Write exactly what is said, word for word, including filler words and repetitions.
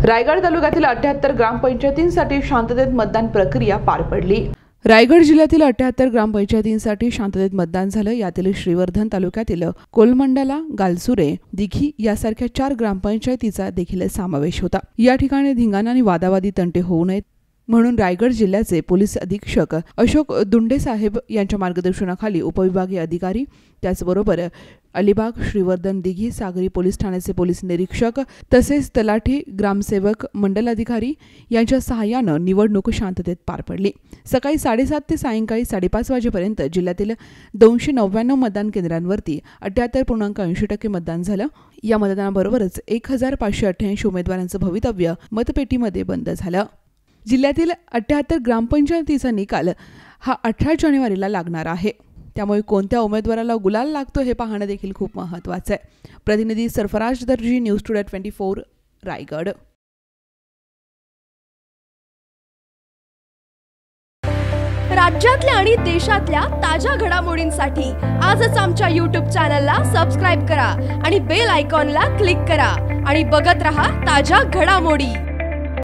रायगड तालुक्यातील अठ्ठ्याहत्तर ग्रामपंचायतींसाठी शांततेत मतदान प्रक्रिया पार पडली। रायगड जिल्ह्यातील अठ्ठ्याहत्तर ग्रामपंचायतींसाठी शांततेत मतदान झालं। यातील श्रीवर्धन तालुक्यातील कोलमंडला, गालसुरे, दिघी यासारख्या चार ग्रामपंचायतीचा देखील समावेश होता। या ठिकाणी धिंगाणा आणि वादावादी तंटे होऊ नयेत म्हणून रायगड जिल्ह्याचे पोलीस अधीक्षक अशोक दुंडे साहेब यांच्या मार्गदर्शनाखाली उपविभागीय अधिकारी, त्याचबरोबर अलिबाग, श्रीवर्धन, दिघी, सागरी पोलीस ठाण्याचे पोलीस निरीक्षक तसेच तलाठी, ग्रामसेवक, मंडल अधिकारी यांच्या सहाय्यानं निवडणूक शांततेत पार पडली। सकाळी साडेसात ते सायंकाळी साडेपाच वाजेपर्यंत जिल्ह्यातील दोनशे नव्याण्णव मतदान केंद्रांवरती अठ्ठ्याहत्तर पूर्णांक ऐंशी टक्के मतदान झालं। या मतदानाबरोबरच एक हजार पाचशे अठ्ठ्याऐंशी उमेदवारांचं भवितव्य मतपेटीमध्ये बंद झालं। जिल्ह्यातील अठ्ठ्याहत्तर ग्रामपंचायतीचा निकाल हा अठरा जानेवारीला लागणार आहे, त्यामुळे कोणत्या उमेदवाराला गुलाल लागतो हे पाहणं देखील खूप महत्त्वाचं आहे। प्रतिनिधी Sarfaraz Darji, news today twenty four, Raigad. राज्यातल्या आणि देशातल्या ताज्या घडामोडींसाठी आजच आमच्या यूट्यूब चॅनलला सबस्क्राईब करा आणि बेल आयकॉनला क्लिक करा आणि बघत रहा ताज्या घडामोडी।